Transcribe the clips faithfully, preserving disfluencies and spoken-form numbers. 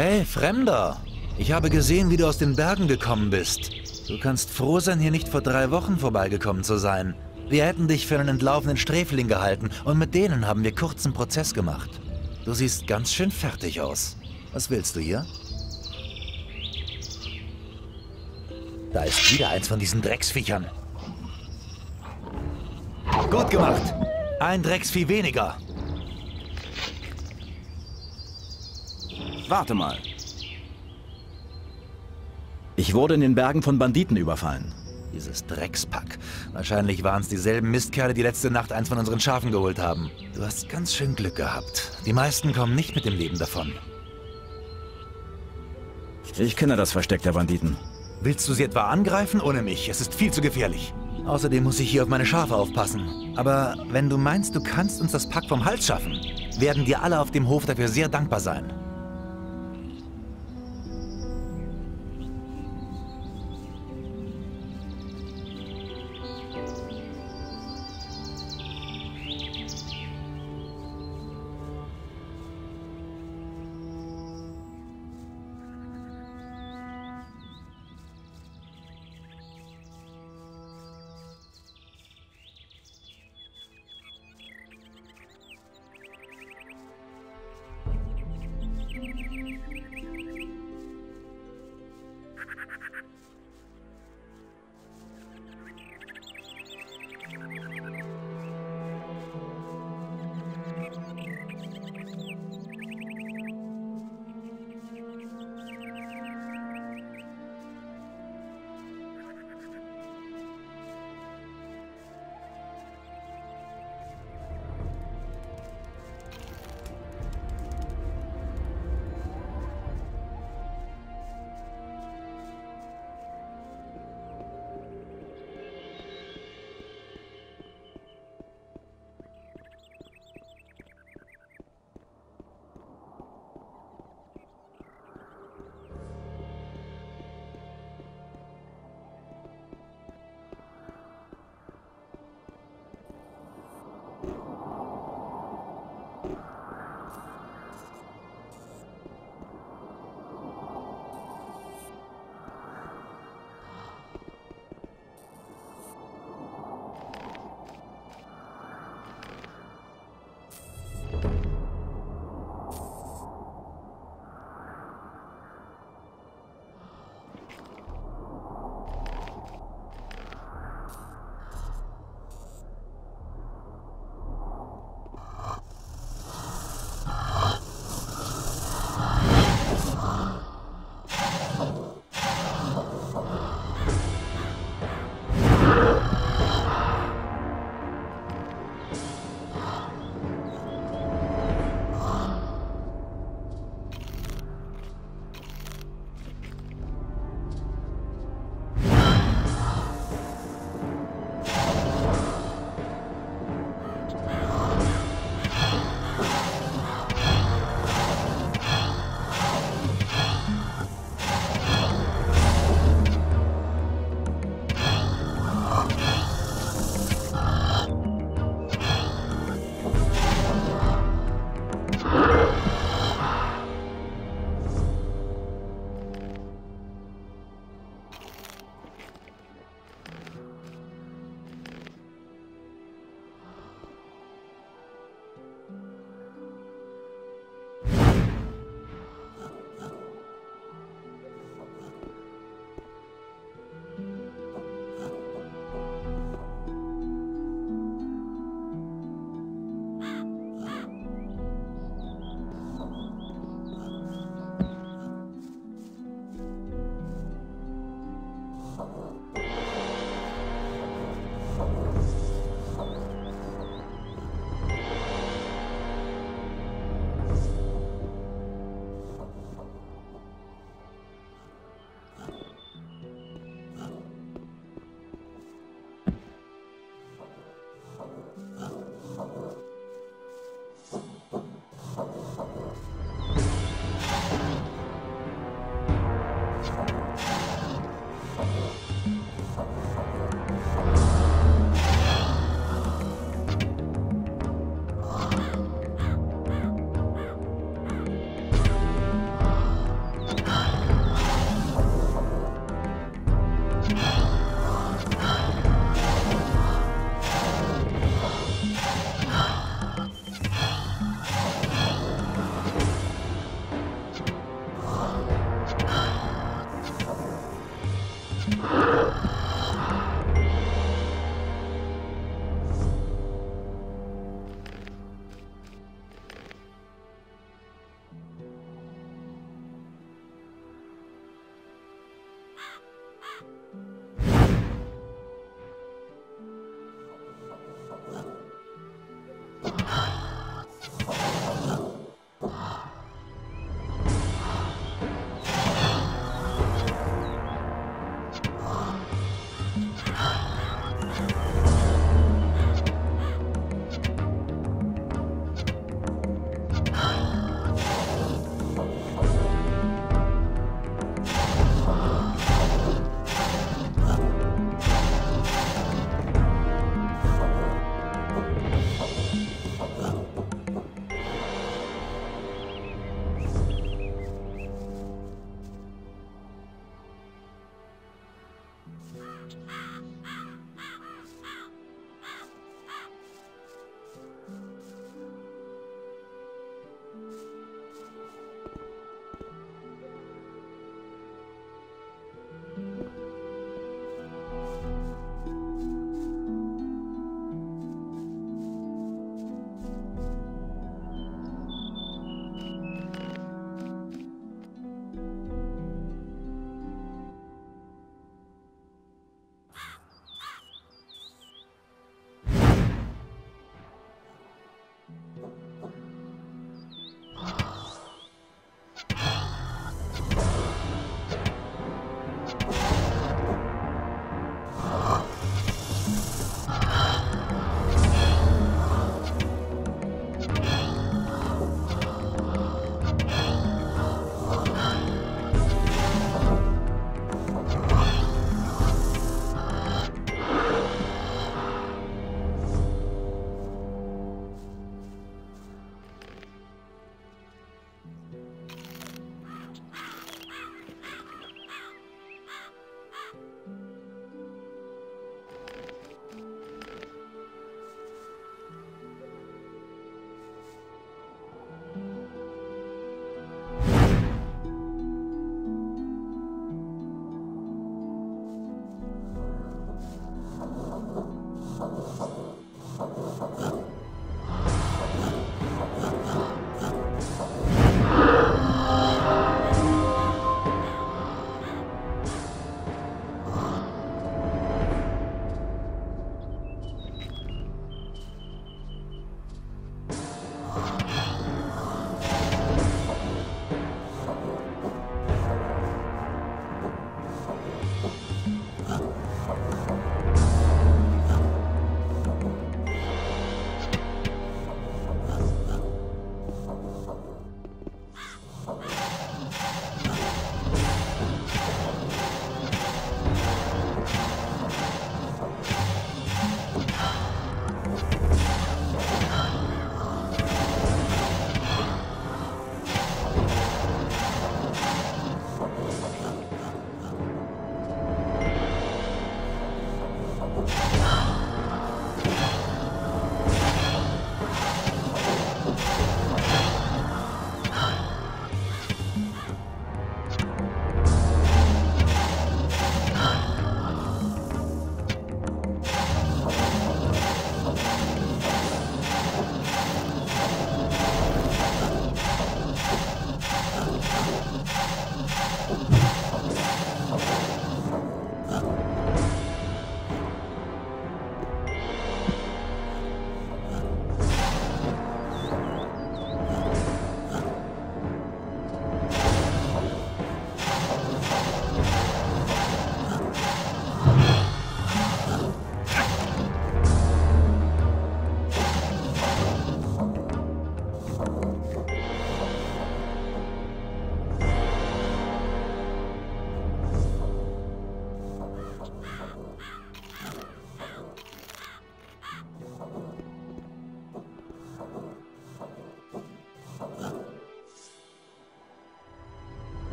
Hey, Fremder! Ich habe gesehen, wie du aus den Bergen gekommen bist. Du kannst froh sein, hier nicht vor drei Wochen vorbeigekommen zu sein. Wir hätten dich für einen entlaufenen Sträfling gehalten und mit denen haben wir kurzen Prozess gemacht. Du siehst ganz schön fertig aus. Was willst du hier? Da ist wieder eins von diesen Drecksviechern. Gut gemacht. Ein Drecksvieh weniger. Warte mal. Ich wurde in den Bergen von Banditen überfallen. Dieses Dreckspack. Wahrscheinlich waren es dieselben Mistkerle, die letzte Nacht eins von unseren Schafen geholt haben. Du hast ganz schön Glück gehabt. Die meisten kommen nicht mit dem Leben davon. Ich kenne das Versteck der Banditen. Willst du sie etwa angreifen ohne mich? Es ist viel zu gefährlich. Außerdem muss ich hier auf meine Schafe aufpassen. Aber wenn du meinst, du kannst uns das Pack vom Hals schaffen, werden dir alle auf dem Hof dafür sehr dankbar sein.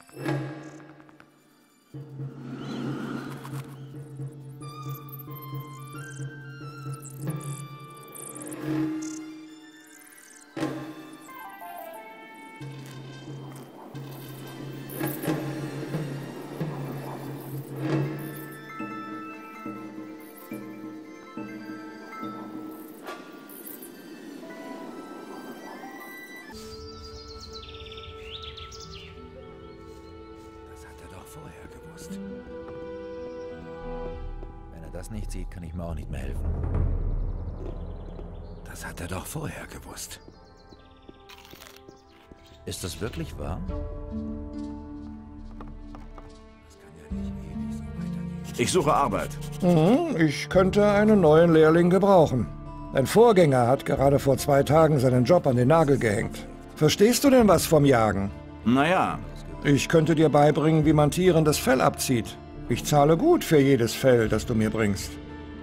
Wenn er das nicht sieht, kann ich mir auch nicht mehr helfen. Das hat er doch vorher gewusst. Ist das wirklich wahr? Das kann ja nicht ewig so weitergehen. Ich suche Arbeit. Mhm, ich könnte einen neuen Lehrling gebrauchen. Dein Vorgänger hat gerade vor zwei Tagen seinen Job an den Nagel gehängt. Verstehst du denn was vom Jagen? Naja, Ich könnte dir beibringen, wie man Tieren das Fell abzieht. Ich zahle gut für jedes Fell, das du mir bringst.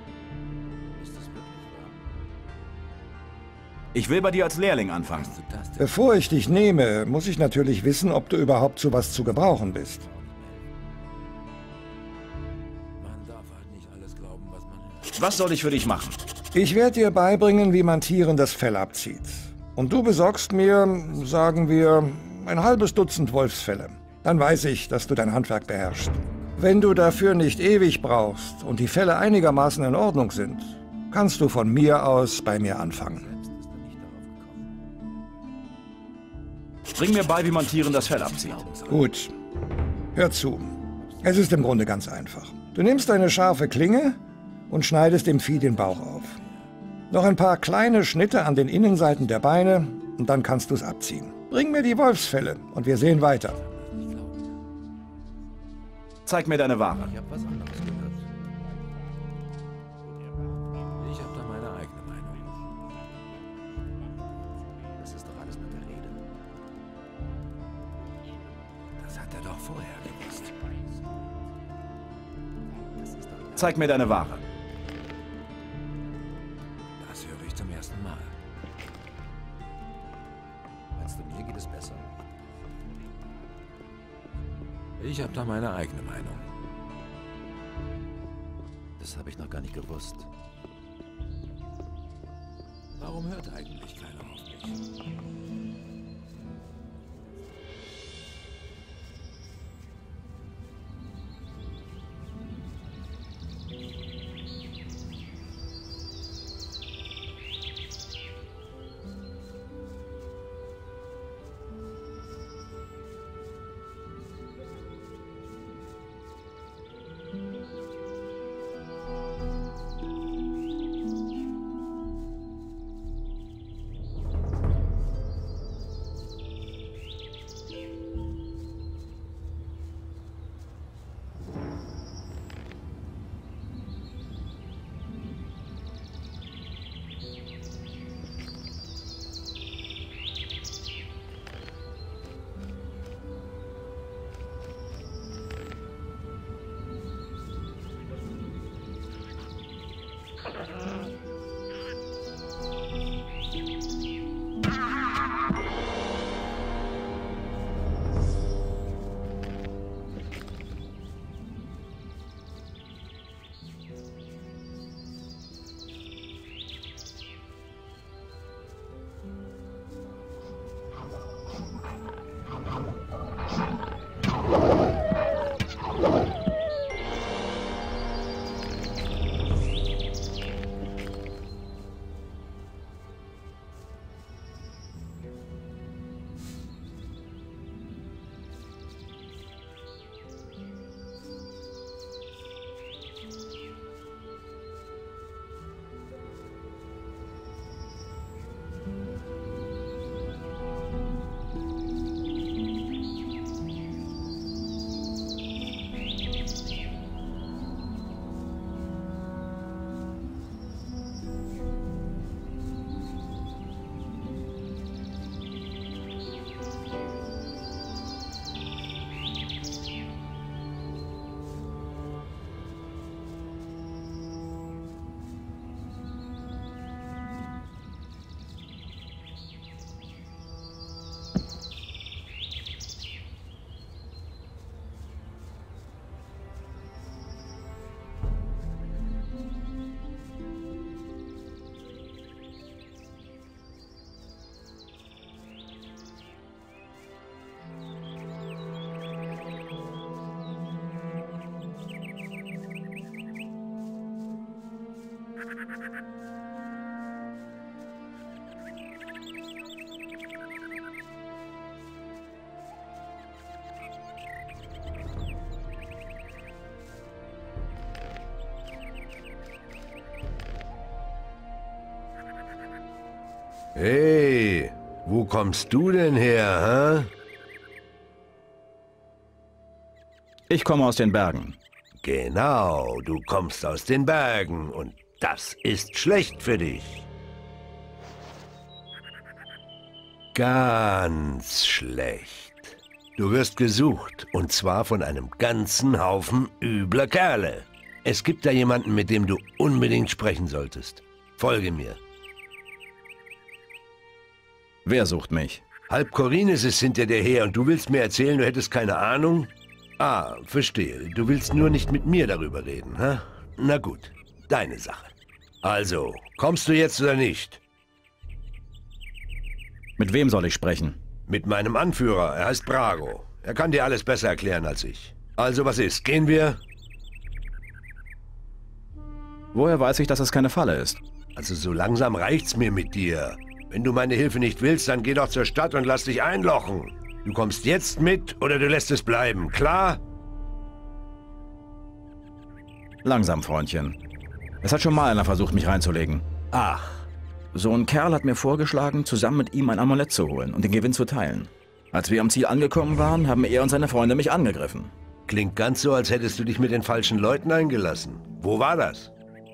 ich will bei dir als Lehrling anfangen. Du das denn? Bevor ich dich nehme, muss ich natürlich wissen, ob du überhaupt zu was zu gebrauchen bist. Man darf halt nicht alles glauben, was man hört. Was soll ich für dich machen? Ich werde dir beibringen, wie man Tieren das Fell abzieht. Und du besorgst mir, sagen wir, ein halbes Dutzend Wolfsfelle. Dann weiß ich, dass du dein Handwerk beherrschst. Wenn du dafür nicht ewig brauchst und die Felle einigermaßen in Ordnung sind, kannst du von mir aus bei mir anfangen. Bring mir bei, wie man Tieren das Fell abzieht. Gut. Hör zu. Es ist im Grunde ganz einfach. Du nimmst eine scharfe Klinge und schneidest dem Vieh den Bauch auf. Noch ein paar kleine Schnitte an den Innenseiten der Beine und dann kannst du es abziehen. Bring mir die Wolfsfelle und wir sehen weiter. Zeig mir deine Ware. Ich habe was anderes gehört. Ich habe da meine eigene Meinung. Das ist doch alles mit der Rede. Das hat er doch vorher gewusst. Zeig mir deine Ware. Das höre ich zum ersten Mal. Meinst du, mir geht es besser? Ich habe da meine eigene Meinung. Das habe ich noch gar nicht gewusst. Warum hört eigentlich keiner auf mich? Hey, wo kommst du denn her, hä? Ich komme aus den Bergen. Genau, du kommst aus den Bergen und das ist schlecht für dich. Ganz schlecht. Du wirst gesucht, und zwar von einem ganzen Haufen übler Kerle. Es gibt da jemanden, mit dem du unbedingt sprechen solltest. Folge mir. Wer sucht mich? Halb Korinnes ist hinter dir her und du willst mir erzählen, du hättest keine Ahnung? Ah, verstehe. Du willst nur nicht mit mir darüber reden, hä? Na gut, deine Sache. Also, kommst du jetzt oder nicht? Mit wem soll ich sprechen? Mit meinem Anführer, er heißt Brago. Er kann dir alles besser erklären als ich. Also, was ist? Gehen wir? Woher weiß ich, dass es keine Falle ist? Also, so langsam reicht's mir mit dir. Wenn du meine Hilfe nicht willst, dann geh doch zur Stadt und lass dich einlochen. Du kommst jetzt mit oder du lässt es bleiben, klar? Langsam, Freundchen. Es hat schon mal einer versucht, mich reinzulegen. Ach, So ein Kerl hat mir vorgeschlagen, zusammen mit ihm ein Amulett zu holen und den Gewinn zu teilen. Als wir am Ziel angekommen waren, haben er und seine Freunde mich angegriffen. klingt ganz so, als hättest du dich mit den falschen Leuten eingelassen. Wo war das?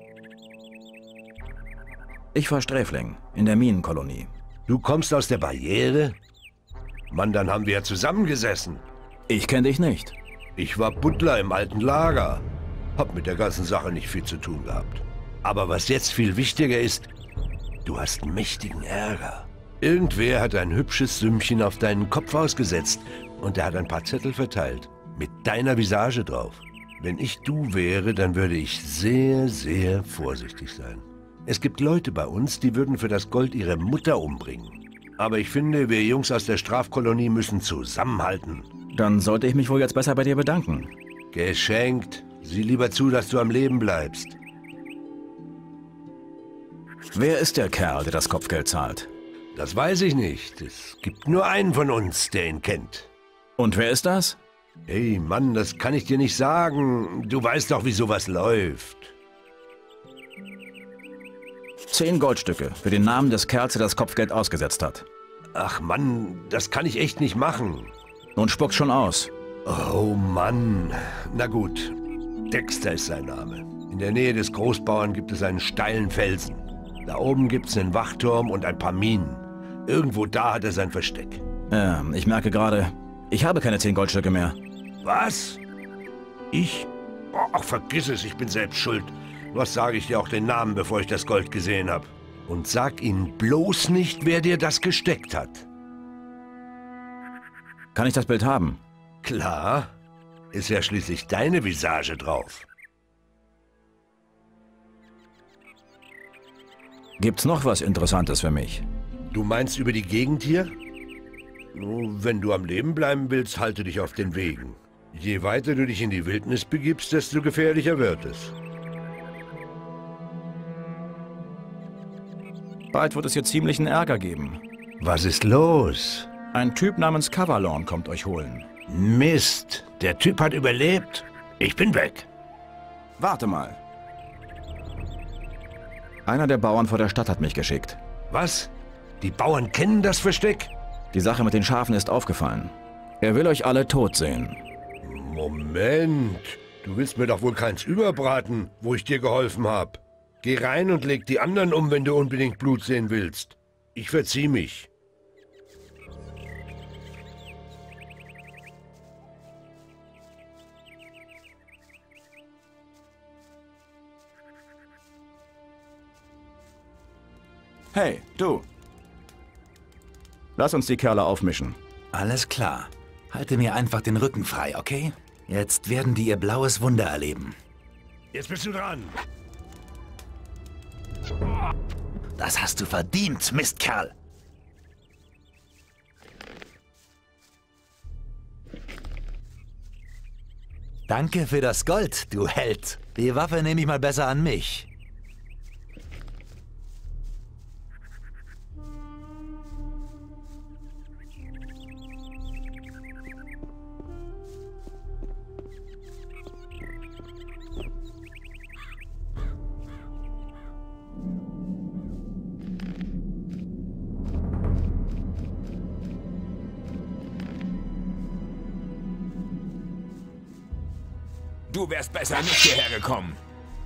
Ich war Sträfling in der Minenkolonie. Du kommst aus der Barriere? Mann, dann haben wir ja zusammengesessen. Ich kenne dich nicht. Ich war Butler im alten Lager. Hab mit der ganzen Sache nicht viel zu tun gehabt. Aber was jetzt viel wichtiger ist, du hast mächtigen Ärger. Irgendwer hat ein hübsches Sümmchen auf deinen Kopf ausgesetzt und er hat ein paar Zettel verteilt. Mit deiner Visage drauf. Wenn ich du wäre, dann würde ich sehr, sehr vorsichtig sein. Es gibt Leute bei uns, die würden für das Gold ihre Mutter umbringen. Aber ich finde, wir Jungs aus der Strafkolonie müssen zusammenhalten. Dann sollte ich mich wohl jetzt besser bei dir bedanken. Geschenkt. Sieh lieber zu, dass du am Leben bleibst. Wer ist der Kerl, der das Kopfgeld zahlt? Das weiß ich nicht. Es gibt nur einen von uns, der ihn kennt. Und wer ist das? Hey Mann, das kann ich dir nicht sagen. Du weißt doch, wie sowas läuft. Zehn Goldstücke für den Namen des Kerls, der das Kopfgeld ausgesetzt hat. Ach Mann, das kann ich echt nicht machen. Nun spuck's schon aus. Oh Mann. Na gut. Dexter ist sein Name. In der Nähe des Großbauern gibt es einen steilen Felsen. Da oben gibt's einen Wachturm und ein paar Minen. Irgendwo da hat er sein Versteck. Ja, ich merke gerade, ich habe keine zehn Goldstücke mehr. Was? Ich? Oh, ach, vergiss es, ich bin selbst schuld. Was sage ich dir auch den Namen, bevor ich das Gold gesehen habe? Und sag ihnen bloß nicht, wer dir das gesteckt hat. Kann ich das Bild haben? Klar. Ist ja schließlich deine Visage drauf. Gibt's noch was Interessantes für mich? Du meinst über die Gegend hier? Nun, wenn du am Leben bleiben willst, halte dich auf den Wegen. Je weiter du dich in die Wildnis begibst, desto gefährlicher wird es. Bald wird es hier ziemlichen Ärger geben. Was ist los? Ein Typ namens Cavalorn kommt euch holen. Mist, der Typ hat überlebt. Ich bin weg. Warte mal. Einer der Bauern vor der Stadt hat mich geschickt. Was? Die Bauern kennen das Versteck? Die Sache mit den Schafen ist aufgefallen. Er will euch alle tot sehen. Moment, du willst mir doch wohl keins überbraten, wo ich dir geholfen habe. Geh rein und leg die anderen um, wenn du unbedingt Blut sehen willst. Ich verzieh mich. Hey, du. Lass uns die Kerle aufmischen. Alles klar. Halte mir einfach den Rücken frei, okay? Jetzt werden die ihr blaues Wunder erleben. Jetzt bist du dran. Das hast du verdient, Mistkerl. Danke für das Gold, du Held. Die Waffe nehme ich mal besser an mich. Du wärst besser nicht hierher gekommen.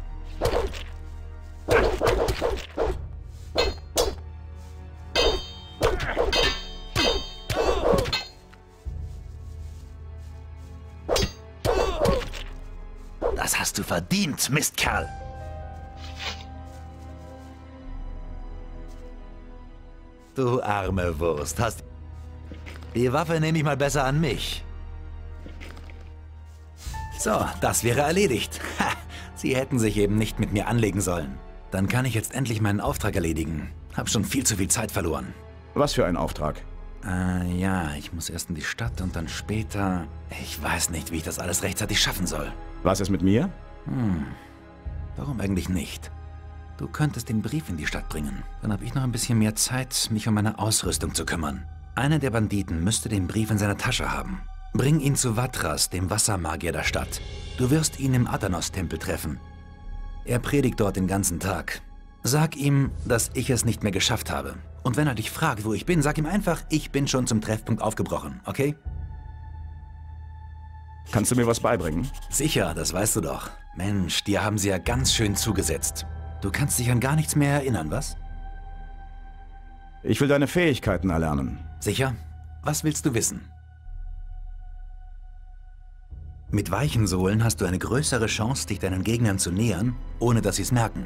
Das hast du verdient, Mistkerl. Du arme Wurst, hast... Die Waffe nehme ich mal besser an mich. So, das wäre erledigt. Ha, Sie hätten sich eben nicht mit mir anlegen sollen. Dann kann ich jetzt endlich meinen Auftrag erledigen. Hab schon viel zu viel Zeit verloren. Was für ein Auftrag? Äh, ja, ich muss erst in die Stadt und dann später... Ich weiß nicht, wie ich das alles rechtzeitig schaffen soll. Was ist mit mir? Hm, warum eigentlich nicht? Du könntest den Brief in die Stadt bringen. Dann habe ich noch ein bisschen mehr Zeit, mich um meine Ausrüstung zu kümmern. Einer der Banditen müsste den Brief in seiner Tasche haben. Bring ihn zu Vatras, dem Wassermagier der Stadt. Du wirst ihn im Adanos-Tempel treffen. Er predigt dort den ganzen Tag. Sag ihm, dass ich es nicht mehr geschafft habe. Und wenn er dich fragt, wo ich bin, sag ihm einfach, ich bin schon zum Treffpunkt aufgebrochen, okay? Kannst du mir was beibringen? Sicher, das weißt du doch. Mensch, dir haben sie ja ganz schön zugesetzt. Du kannst dich an gar nichts mehr erinnern, was? Ich will deine Fähigkeiten erlernen. Sicher? Was willst du wissen? Mit weichen Sohlen hast du eine größere Chance, dich deinen Gegnern zu nähern, ohne dass sie es merken.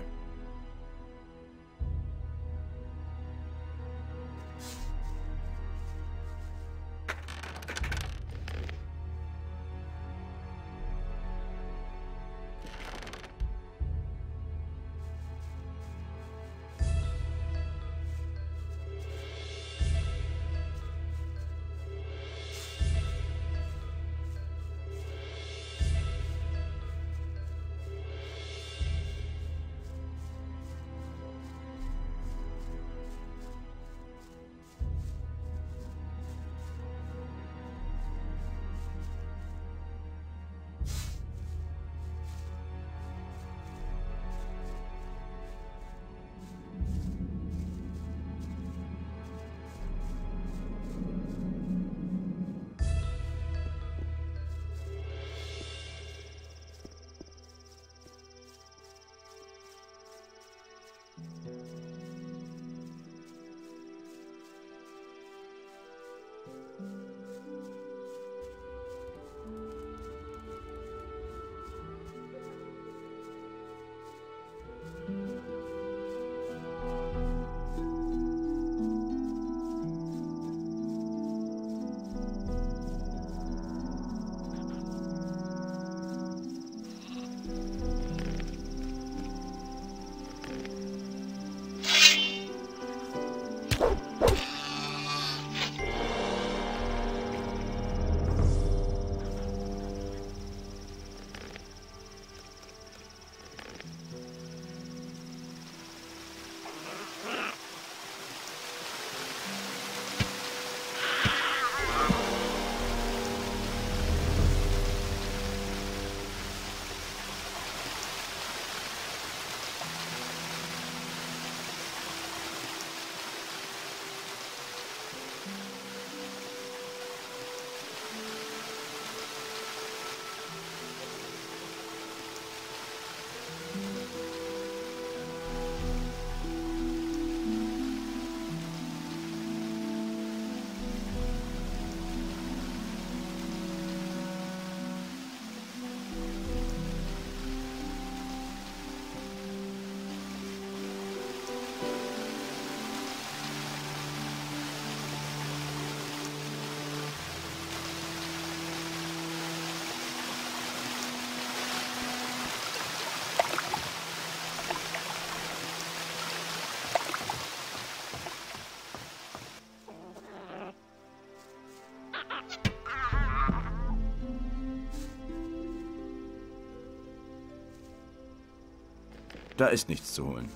Da ist nichts zu holen.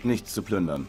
Nichts zu plündern.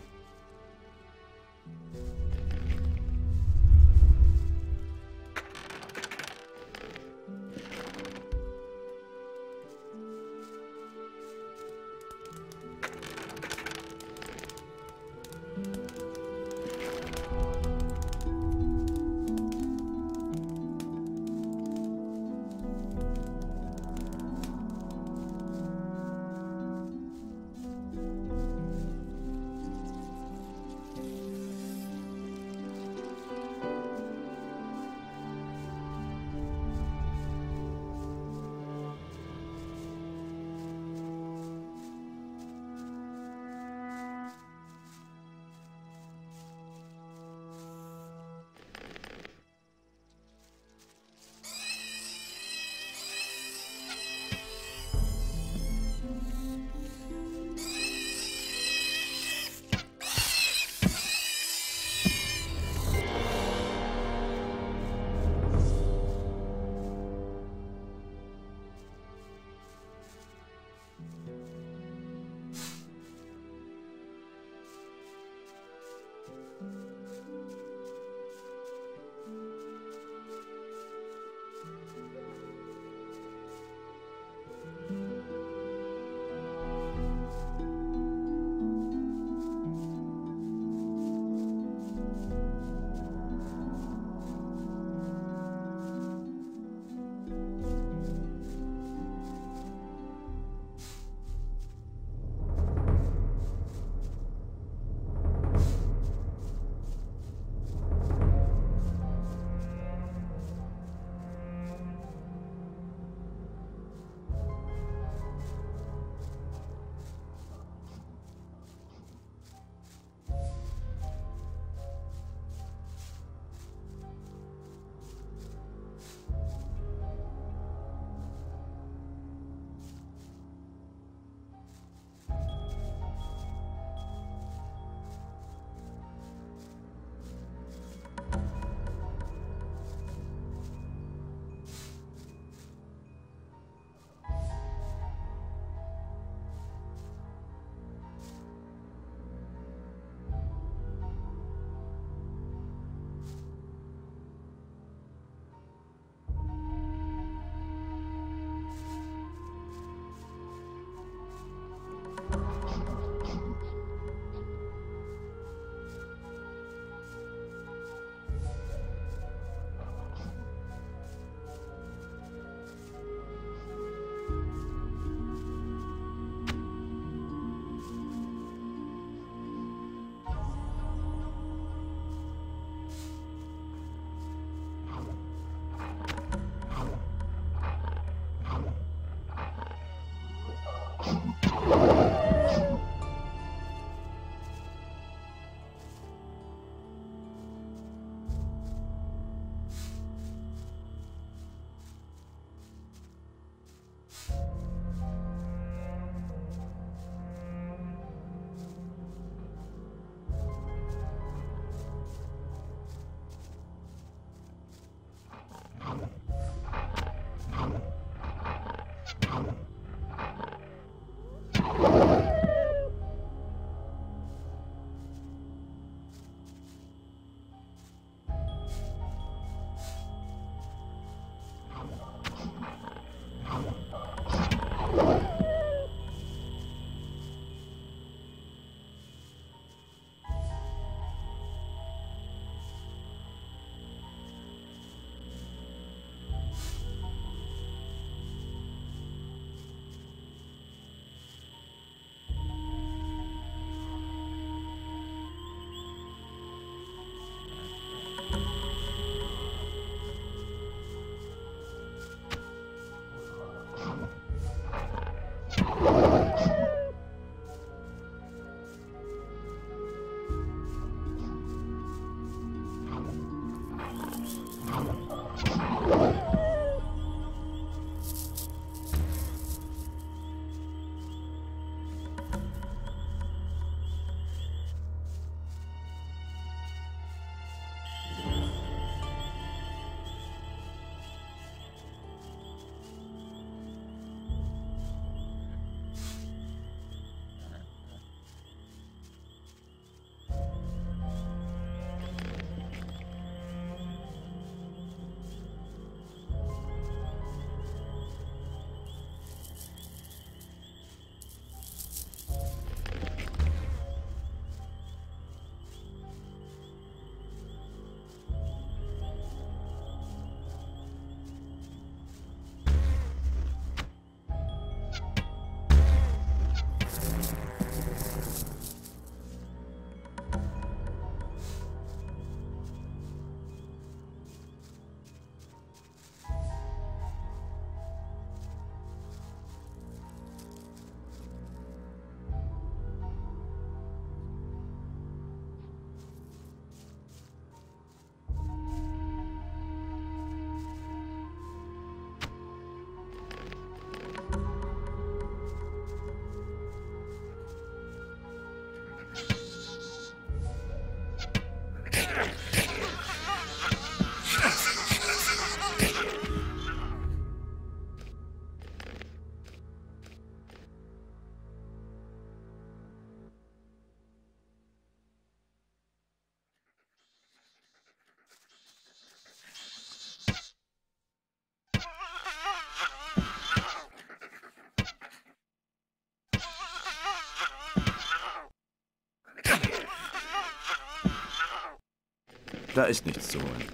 Da ist nichts zu holen.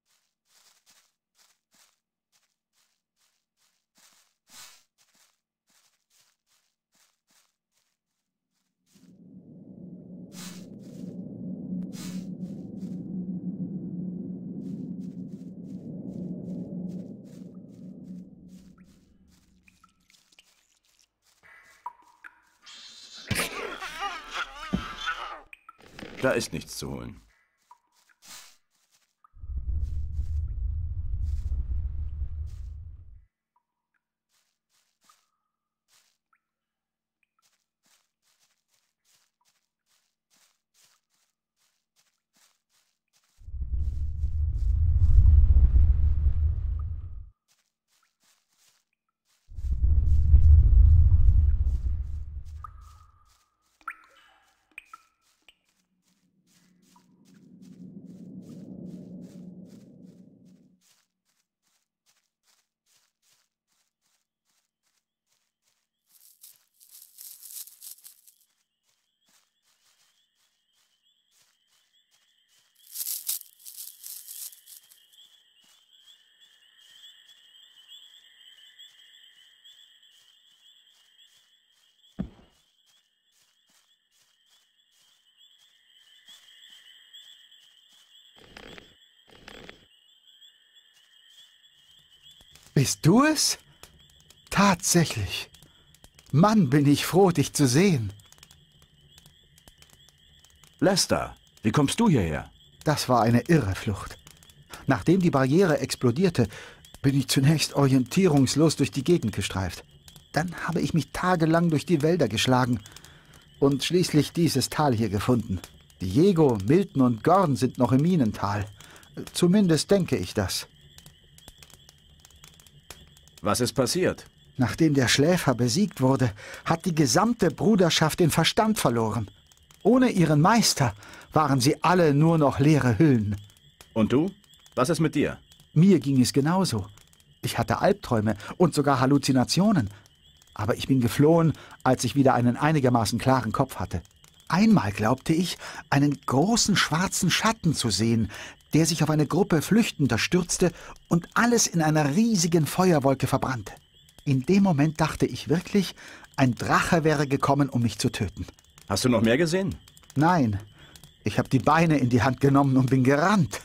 Da ist nichts zu holen. Bist du es? Tatsächlich. Mann, bin ich froh, dich zu sehen. Lester, wie kommst du hierher? Das war eine irre Flucht. Nachdem die Barriere explodierte, bin ich zunächst orientierungslos durch die Gegend gestreift. Dann habe ich mich tagelang durch die Wälder geschlagen und schließlich dieses Tal hier gefunden. Diego, Milton und Gordon sind noch im Minental. Zumindest denke ich das. Was ist passiert? Nachdem der Schläfer besiegt wurde, hat die gesamte Bruderschaft den Verstand verloren. Ohne ihren Meister waren sie alle nur noch leere Hüllen. Und du? Was ist mit dir? Mir ging es genauso. Ich hatte Albträume und sogar Halluzinationen. Aber ich bin geflohen, als ich wieder einen einigermaßen klaren Kopf hatte. Einmal glaubte ich, einen großen schwarzen Schatten zu sehen, der sich auf eine Gruppe Flüchtender stürzte und alles in einer riesigen Feuerwolke verbrannte. In dem Moment dachte ich wirklich, ein Drache wäre gekommen, um mich zu töten. Hast du noch mehr gesehen? Nein, ich habe die Beine in die Hand genommen und bin gerannt.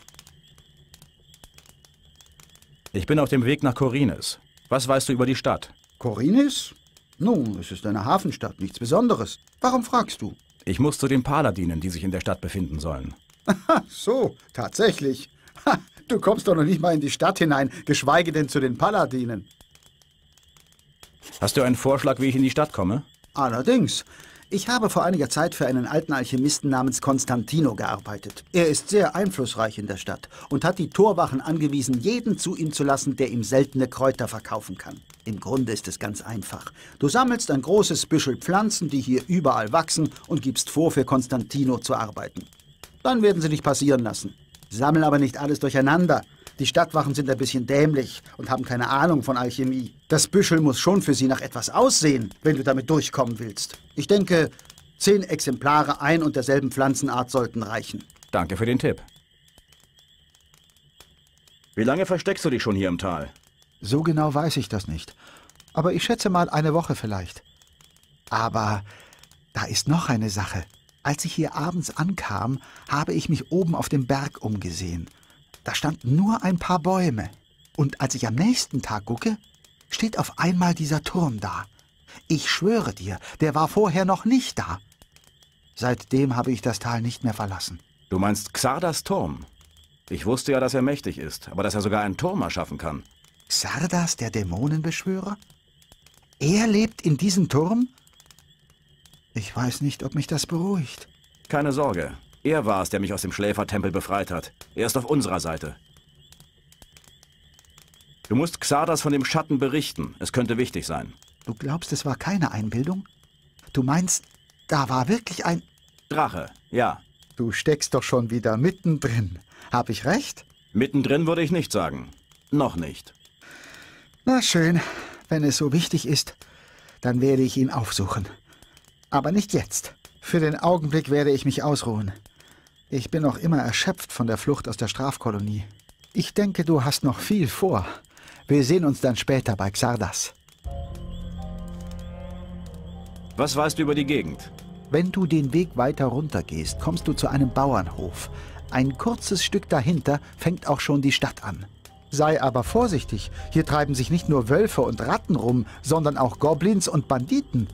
Ich bin auf dem Weg nach Khorinis. Was weißt du über die Stadt? Khorinis? Nun, es ist eine Hafenstadt, nichts Besonderes. Warum fragst du? Ich muss zu den Paladinen, die sich in der Stadt befinden sollen. Ach so, tatsächlich. Ha, du kommst doch noch nicht mal in die Stadt hinein, geschweige denn zu den Paladinen. Hast du einen Vorschlag, wie ich in die Stadt komme? Allerdings. Ich habe vor einiger Zeit für einen alten Alchemisten namens Konstantino gearbeitet. Er ist sehr einflussreich in der Stadt und hat die Torwachen angewiesen, jeden zu ihm zu lassen, der ihm seltene Kräuter verkaufen kann. Im Grunde ist es ganz einfach. Du sammelst ein großes Büschel Pflanzen, die hier überall wachsen, und gibst vor, für Konstantino zu arbeiten. Dann werden sie dich passieren lassen. Sammeln aber nicht alles durcheinander. Die Stadtwachen sind ein bisschen dämlich und haben keine Ahnung von Alchemie. Das Büschel muss schon für sie nach etwas aussehen, wenn du damit durchkommen willst. Ich denke, zehn Exemplare ein und derselben Pflanzenart sollten reichen. Danke für den Tipp. Wie lange versteckst du dich schon hier im Tal? So genau weiß ich das nicht. Aber ich schätze mal eine Woche vielleicht. Aber da ist noch eine Sache. Als ich hier abends ankam, habe ich mich oben auf dem Berg umgesehen. Da standen nur ein paar Bäume. Und als ich am nächsten Tag gucke, steht auf einmal dieser Turm da. Ich schwöre dir, der war vorher noch nicht da. Seitdem habe ich das Tal nicht mehr verlassen. Du meinst Xardas Turm? Ich wusste ja, dass er mächtig ist, aber dass er sogar einen Turm erschaffen kann. Xardas, der Dämonenbeschwörer? Er lebt in diesem Turm? Ich weiß nicht, ob mich das beruhigt. Keine Sorge. Er war es, der mich aus dem Schläfertempel befreit hat. Er ist auf unserer Seite. Du musst Xardas von dem Schatten berichten. Es könnte wichtig sein. Du glaubst, es war keine Einbildung? Du meinst, da war wirklich ein... Drache, ja. Du steckst doch schon wieder mittendrin. Hab ich recht? Mittendrin würde ich nicht sagen. Noch nicht. Na schön. Wenn es so wichtig ist, dann werde ich ihn aufsuchen. Aber nicht jetzt. Für den Augenblick werde ich mich ausruhen. Ich bin noch immer erschöpft von der Flucht aus der Strafkolonie. Ich denke, du hast noch viel vor. Wir sehen uns dann später bei Xardas. Was weißt du über die Gegend? Wenn du den Weg weiter runter gehst, kommst du zu einem Bauernhof. Ein kurzes Stück dahinter fängt auch schon die Stadt an. Sei aber vorsichtig, hier treiben sich nicht nur Wölfe und Ratten rum, sondern auch Goblins und Banditen.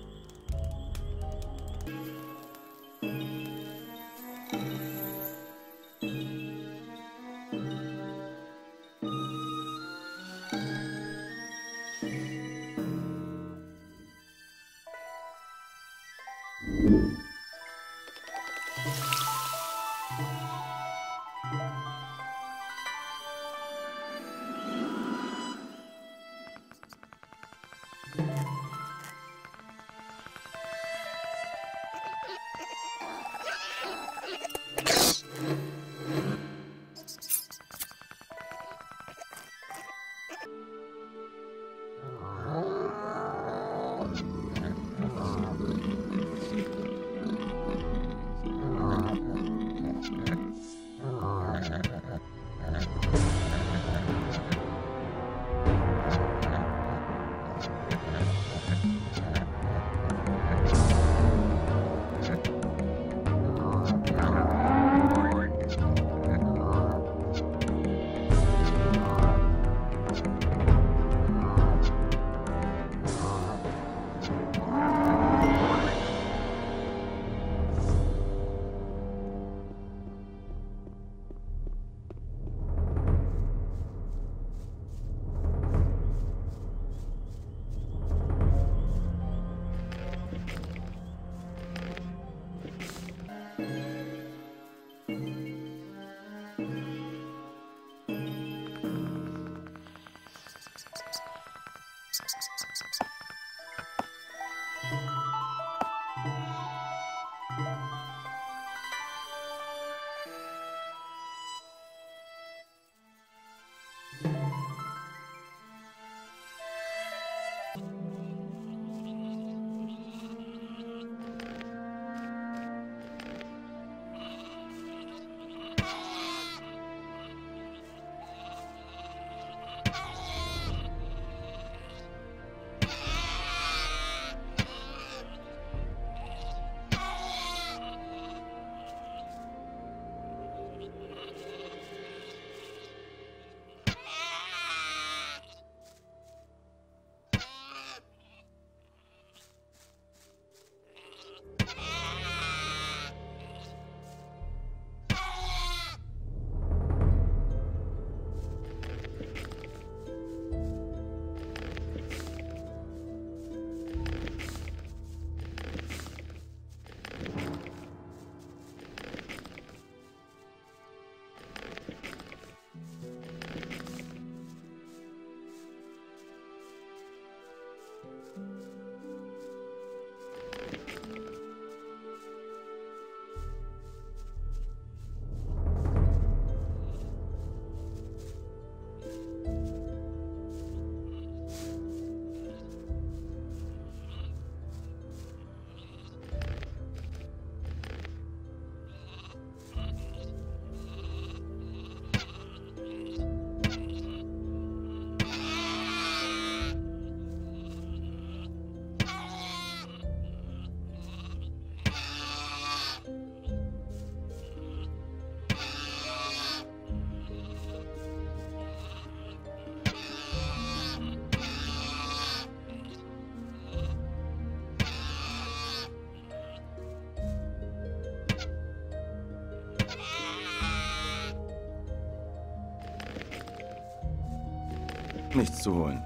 Nichts zu holen.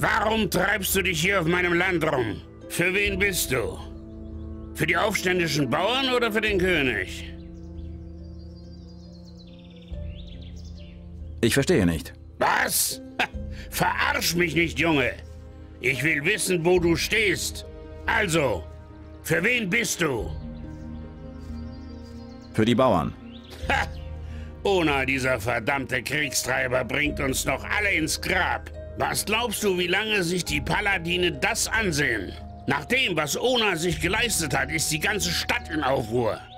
Warum treibst du dich hier auf meinem Land rum? Für wen bist du? Für die aufständischen Bauern oder für den König? Ich verstehe nicht. Was? Ha, verarsch mich nicht, Junge. Ich will wissen, wo du stehst. Also, für wen bist du? Für die Bauern. Ha! Ona, dieser verdammte Kriegstreiber, bringt uns noch alle ins Grab. Was glaubst du, wie lange sich die Paladine das ansehen? Nach dem, was Ona sich geleistet hat, ist die ganze Stadt in Aufruhr.